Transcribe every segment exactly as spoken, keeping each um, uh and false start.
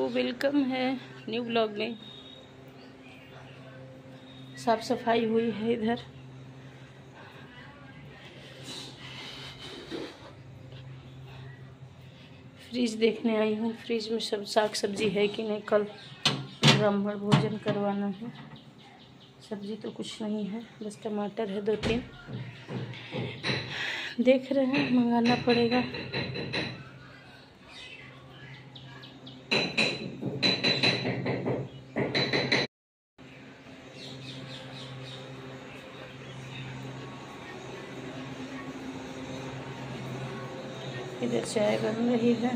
Welcome है new blog में। साफ सफाई हुई है इधर। फ्रिज देखने आई हूँ, फ्रिज में सब साग सब्जी है कि नहीं। कल ब्राह्मण भोजन करवाना है। सब्जी तो कुछ नहीं है, बस टमाटर है दो तीन। देख रहे हैं, मंगाना पड़ेगा। इधर चाय बन रही है।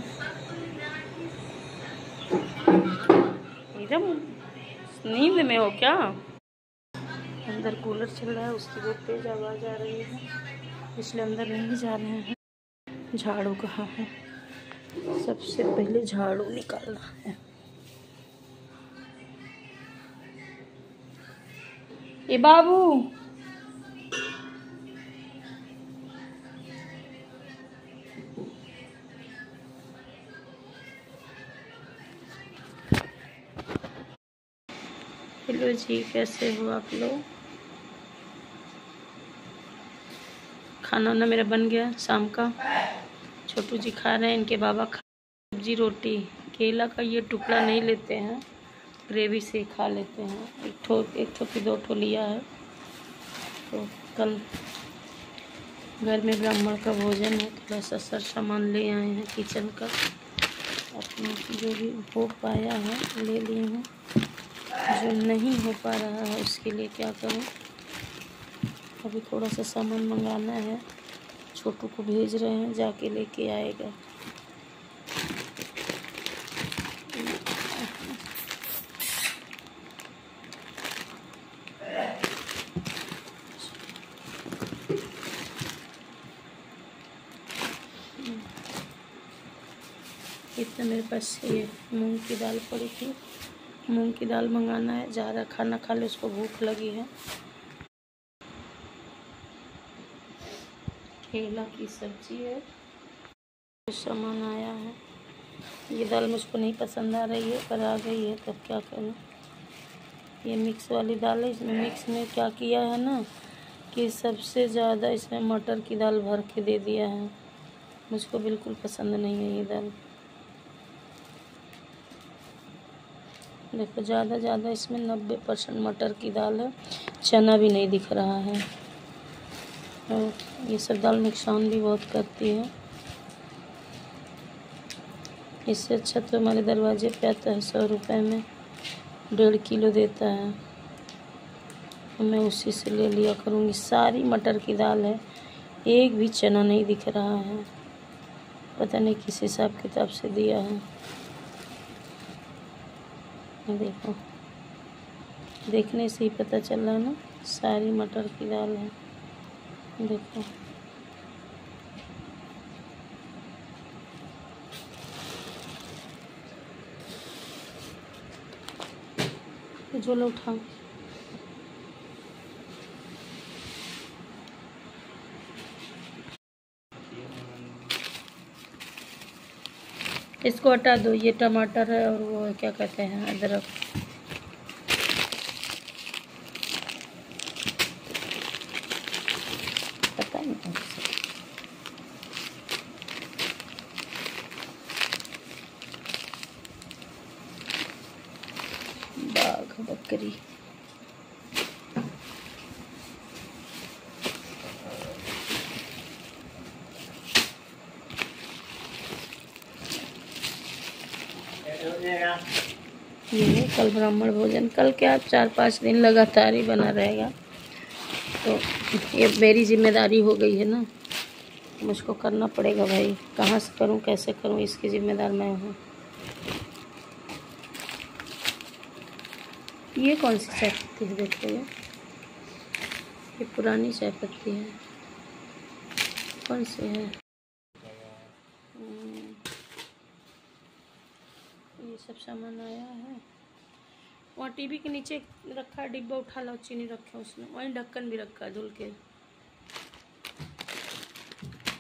एकदम नींद में हो क्या? अंदर कूलर चल रहा है, उसकी बहुत तेज आवाज़ आ रही है, इसलिए अंदर नहीं जा रहे हैं। झाड़ू कहाँ है? सबसे पहले झाड़ू निकालना है। ए बाबू, हेलो जी, कैसे हो आप लोग? खाना वाना मेरा बन गया शाम का। छोटू जी खा रहे हैं, इनके बाबा खा सब्जी रोटी। केला का ये टुकड़ा नहीं लेते हैं, ग्रेवी से खा लेते हैं। एक ठो एक ठो की दो ठो लिया है। तो कल घर में ब्राह्मण का भोजन है, थोड़ा सा सर सामान ले आए हैं किचन का। अपने जो भी हो पाया है ले लिए हैं, जो नहीं हो पा रहा है उसके लिए क्या करूं। अभी थोड़ा सा सामान मंगाना है, छोटू को भेज रहे हैं, जाके लेके आएगा। इतना मेरे पास ये मूंग की दाल पड़ी थी, मूंग की दाल मंगाना है। जा रहा खाना खा ले, उसको भूख लगी है। केला की सब्जी है, कुछ सामान आया है। ये दाल मुझको नहीं पसंद आ रही है, पर आ गई है, तब क्या करूं। ये मिक्स वाली दाल है। इसमें मिक्स में क्या किया है ना कि सबसे ज़्यादा इसमें मटर की दाल भर के दे दिया है। मुझको बिल्कुल पसंद नहीं है ये दाल। देखो, ज़्यादा ज़्यादा इसमें नब्बे परसेंट मटर की दाल है, चना भी नहीं दिख रहा है। और ये सब दाल नुकसान भी बहुत करती है। इससे अच्छा तो हमारे दरवाजे पे आता है, सौ रुपये में डेढ़ किलो देता है, तो मैं उसी से ले लिया करूँगी। सारी मटर की दाल है, एक भी चना नहीं दिख रहा है। पता नहीं किस हिसाब किताब से दिया है। देखो, देखने से ही पता चल रहा है ना, सारी मटर की दाल है। देखो, झोला उठाओ। इसको हटा दो, ये टमाटर है और वो क्या कहते हैं, अदरक। पता नहीं बाघ बकरी। ये है कल ब्राह्मण भोजन। कल क्या, चार पाँच दिन लगातार ही बना रहेगा। तो ये मेरी जिम्मेदारी हो गई है ना, मुझको करना पड़ेगा भाई। कहाँ से करूँ, कैसे करूँ, इसकी जिम्मेदार मैं हूँ। ये कौन सी चाय पत्ती है? देखो, ये ये पुरानी चाय पत्ती है। कौन सी है? ये सब सामान आया है। वहाँ टीवी के नीचे रखा है डिब्बा, उठा लो। चीनी रखा है उसमें, वहीं ढक्कन भी रखा है धुल के।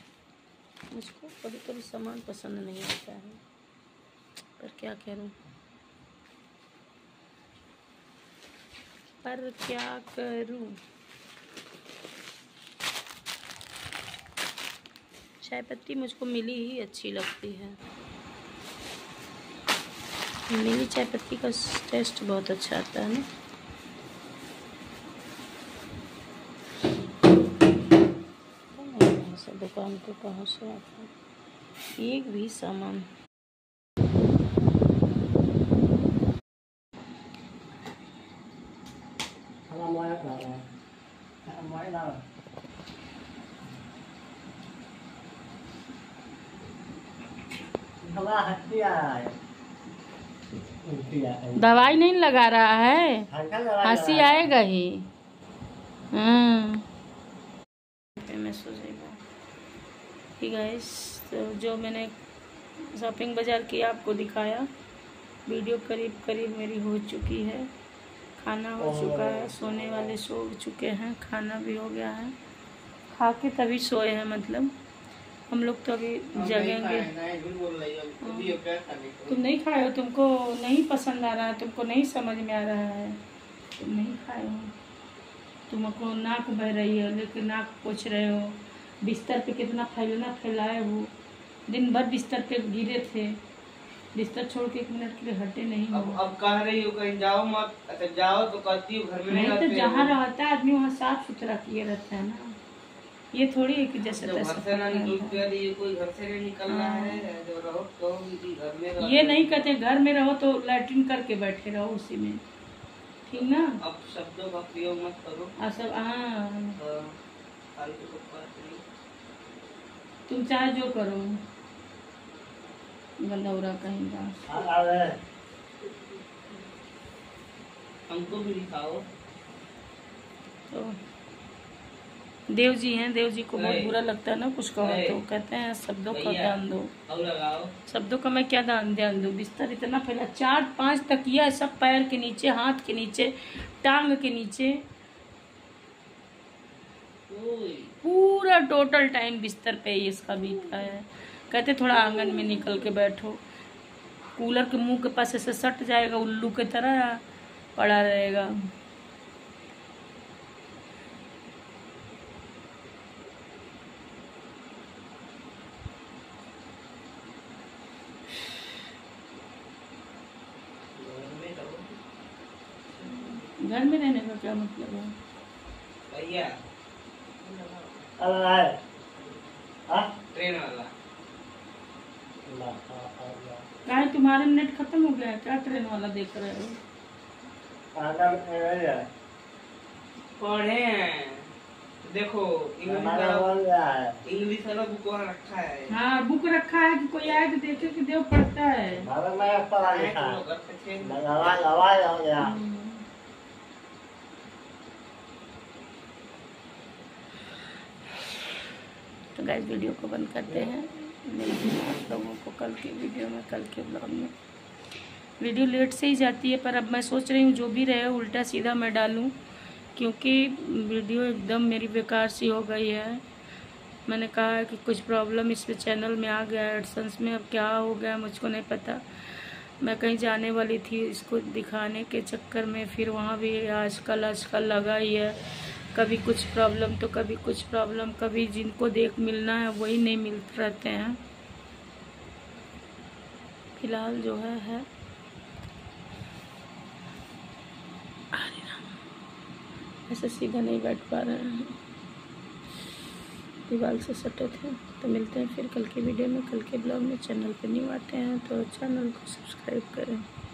मुझको कभी कभी सामान पसंद नहीं आता है, पर क्या करूं। पर क्या करूं। चाय पत्ती मुझको मिली ही अच्छी लगती है। मिली चाय पत्ती का टेस्ट बहुत अच्छा आता है ना। ऐसा दुकान पे कहाँ से आता है एक भी सामान। दवाई नहीं लगा रहा है, हंसी आएगा ही। हम्म मैं सो जाएगा। ठीक है, तो जो मैंने शॉपिंग बाज़ार की आपको दिखाया, वीडियो करीब करीब मेरी हो चुकी है। खाना हो चुका है, सोने वाले सो चुके हैं, खाना भी हो गया है, खा के तभी सोए हैं। मतलब हम लोग तो अभी जगेंगे। तुम नहीं खाए हो, तुमको नहीं पसंद आ रहा है, तुमको नहीं समझ में आ रहा है, तुम नहीं खाए हो। तुमको नाक बह रही है, लेकिन नाक पोछ रहे हो। बिस्तर पे कितना फैलना फैलाए हो, दिन भर बिस्तर पे गिरे थे, बिस्तर छोड़ के एक मिनट के लिए हटे नहीं हो। अब अब कह रही हो कहीं जाओ मत। अच्छा जाओ तो कहती हो घर में नहीं रहते। तो जहाँ रहता है आदमी वहाँ साफ सुथरा किए रहता है ना। ये थोड़ी है कि जैसे घर से ना निकल कोई घर से नहीं निकलना है, जो रहो तो घर में रहो। ये नहीं कहते घर में रहो तो लैट्रिन करके बैठे रहो उसी में, ठीक ना। अब शब्दों का प्रयोग मत करो। सब हाँ, तुम चाहे जो करो, गलौरा कहीं का। हमको भी दिखाओ। तो देव जी हैं, देव जी को बहुत बुरा लगता है ना कुछ कहो तो, कहते हैं शब्दों का ध्यान दो। शब्दों का मैं क्या ध्यान ध्यान दूं। बिस्तर इतना फैला, चार पांच तकिया सब पैर के नीचे, हाथ के नीचे, टांग के नीचे, पूरा टोटल टाइम बिस्तर पे ही इसका बीता है। कहते थोड़ा आंगन में निकल के बैठो, कूलर के मुंह के पास ऐसे सट जाएगा, उल्लू की तरह पड़ा रहेगा। घर में रहने का क्या मतलब है भैया? ट्रेन वाला क्या तुम्हारा नेट खत्म हो गया है क्या? ट्रेन वाला देख रहे हो? पढ़े हैं, देखो इंग्लिश वाला बुक वहाँ रखा है। हाँ बुक रखा है कि कोई आए तो देखे कि देव पढ़ता है। तो गाइस वीडियो को बंद करते हैं, मिलते हैं आप लोगों को कल के वीडियो में, कल के ब्लॉग में। वीडियो लेट से ही जाती है, पर अब मैं सोच रही हूँ जो भी रहे उल्टा सीधा मैं डालूँ, क्योंकि वीडियो एकदम मेरी बेकार सी हो गई है। मैंने कहा है कि कुछ प्रॉब्लम इस पे चैनल में आ गया है, एडसेंस में। अब क्या हो गया मुझको नहीं पता। मैं कहीं जाने वाली थी इसको दिखाने के चक्कर में, फिर वहाँ भी आजकल आजकल लगा ही है, कभी कुछ प्रॉब्लम तो कभी कुछ प्रॉब्लम, कभी जिनको देख मिलना है वही नहीं मिल रहते हैं। फिलहाल जो है है ऐसे सीधा नहीं बैठ पा रहे हैं, दीवार से सटे थे। तो मिलते हैं फिर कल के वीडियो में, कल के ब्लॉग में। चैनल पे न्यू आते हैं तो चैनल को सब्सक्राइब करें।